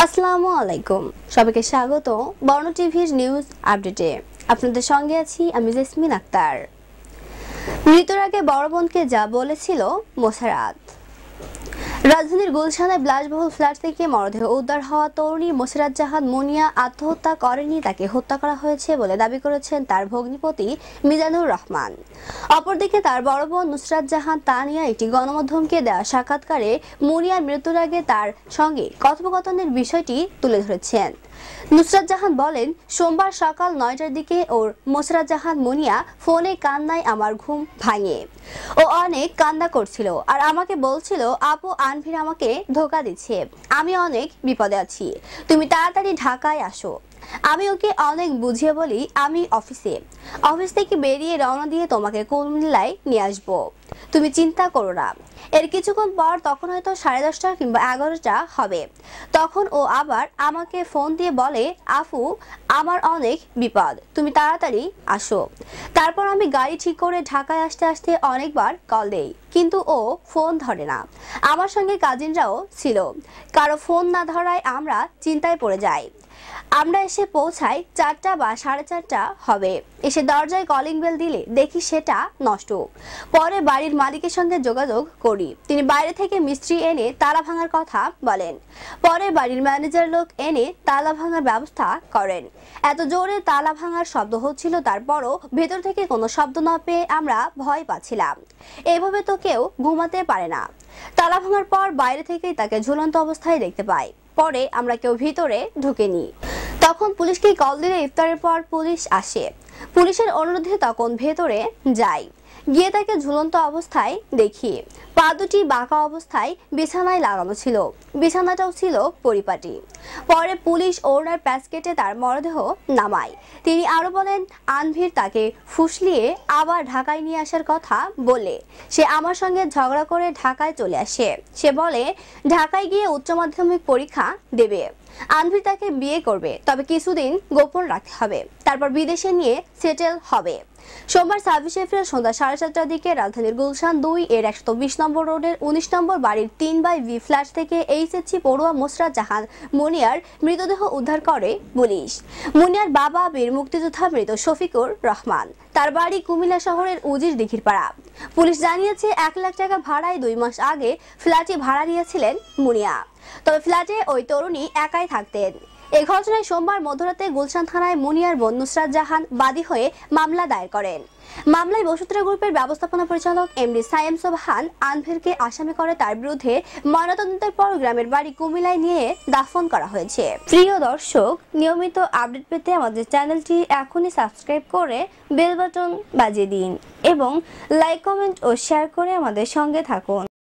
আসসালামু আলাইকুম, সবাইকে স্বাগত বর্ণ টিভির নিউজ আপডেটে। আপনাদের সঙ্গে আছি আমি জেসমিন আক্তার। মৃত্যুর আগে বড় বোনকে যা বলেছিল মোসারাত। রাজধানীর গুলশানের বিলাসবহুল ফ্ল্যাট থেকে মরদেহ উদ্ধার হওয়া তরুণী মোসারাত জাহান মুনিয়া আত্মহত্যা করেনি, তাকে হত্যা করা হয়েছে বলে দাবি করেছেন তার ভগ্নিপতি মিজানুর রহমান। অপরদিকে তার বড় বোন নুসরাত জাহান তানিয়া একটি গণমাধ্যমকে দেওয়া সাক্ষাৎকারে মুনিয়ার মৃত্যুর আগে তার সঙ্গে কথোপকথনের বিষয়টি তুলে ধরেছেন। নুসরাত জাহান বলেন, সোমবার সকাল 9টার দিকে ওর মোসারাত জাহান মুনিয়া ফোনে কান্নায় আমার ঘুম ভাঙে। ও অনেক কান্না করছিল আর আমাকে বলছিল, আপু আনভির আমাকে ধোকা দিচ্ছে, আমি অনেক বিপদে আছি, তুমি তাড়াতাড়ি ঢাকায় আসো। আমি ওকে অনেক বুঝিয়ে বলি আমি অফিস থেকে বেরিয়ে রওনা দিয়ে তোমাকে কুমিল্লায় নিয়ে আসবো, তুমি চিন্তা করো না। এর কিছুক্ষণ পর তখন হয়তো 10:30 কিংবা 11টা হবে, তখন ও আবার আমাকে ফোন দিয়ে বলে, আফু আমার অনেক বিপদ, তুমি তাড়াতাড়ি আসো। তারপর আমি গাড়ি ঠিক করে ঢাকায় আসতে আসতে অনেকবার কল দেই, কিন্তু ও ফোন ধরে না। আমার সঙ্গে কাজিনরাও ছিল, কারো ফোন না ধরায় আমরা চিন্তায় পড়ে যাই। আমরা এসে পৌঁছাই 4টা বা 4:30 হবে। এসে দরজায় কলিং বেল দিলে দেখি সেটা নষ্ট। পরে বাড়ির মালিকের সঙ্গে যোগাযোগ করি, তিনি বাইরে থেকে মিস্ত্রি এনে তালা ভাঙার কথা বলেন। পরে বাড়ির ম্যানেজার লোক এনে তালা ভাঙার ব্যবস্থা করেন। এত জোরে তালা ভাঙার শব্দ হচ্ছিল, তারপরও ভেতর থেকে কোনো শব্দ না পেয়ে আমরা ভয় পাচ্ছিলাম। এভাবে তো কেউ ঘুমাতে পারে না। তালা ভাঙার পর বাইরে থেকেই তাকে ঝুলন্ত অবস্থায় দেখতে পাই। পরে আমরা কেউ ভিতরে ঢুকেনি। তখন পুলিশকে কল দিলে ইফতারের পর পুলিশ আসে। পুলিশের অনুরোধে তখন ভেতরে যাই, গিয়ে তাকে ঝুলন্ত অবস্থায় দেখি। পা দুটি বাঁকা অবস্থায় বিছানায় লাগানো ছিল, বিছানাটাও ছিল পরিপাটি। পরে পুলিশ ওনার প্যাচ কেটে তার মরদেহ নামায়। তিনি আরো বলেন, আনভির তাকে ফুসলিয়ে আবার ঢাকায় নিয়ে আসার কথা বলে সে আমার সঙ্গে ঝগড়া করে ঢাকায় চলে আসে। সে বলে ঢাকায় গিয়ে উচ্চ মাধ্যমিক পরীক্ষা দেবে, আনভির তাকে বিয়ে করবে, তবে কিছুদিন গোপন রাখতে হবে, তারপর বিদেশে নিয়ে সেটেল হবে। সোমবার 26 এপ্রিল সন্ধ্যা 7:30টার দিকে রাজধানীর গুলশান 2 এর 120 নম্বর রোডের 19 নম্বর বাড়ির 3/V ফ্ল্যাট থেকে এইচএসসি পড়ুয়া মোসারাত জাহান মুনিয়ার মৃতদেহ উদ্ধার করে পুলিশ। মুনিয়ার বাবা বীর মুক্তিযোদ্ধা মৃত শফিকুর রহমান, তার বাড়ি কুমিল্লা শহরের উজির দিঘির পাড়া। পুলিশ জানিয়েছে 1 লাখ টাকা ভাড়ায় 2 মাস আগে ফ্ল্যাটে ভাড়া নিয়েছিলেন মুনিয়া, তবে ফ্ল্যাটে ওই তরুণী একাই থাকতেন। এই ঘটনায় সোমবার মধ্যরাতে গুলশান থানায় মুনিয়ার বোন নুসরাত জাহান বাদী হয়ে মামলা দায়ের করেন। মামলায় বসুন্ধরা গ্রুপের ব্যবস্থাপনা পরিচালক এমডি সায়েম সোবহান আনভিরকে আসামি করে তার বিরুদ্ধে ময়নাতদন্তের পর গ্রামের বাড়ি কুমিল্লায় নিয়ে দাফন করা হয়েছে। প্রিয় দর্শক, নিয়মিত আপডেট পেতে আমাদের চ্যানেলটি এখনই সাবস্ক্রাইব করে বেল বাটন বাজিয়ে দিন এবং লাইক, কমেন্ট ও শেয়ার করে আমাদের সঙ্গে থাকুন।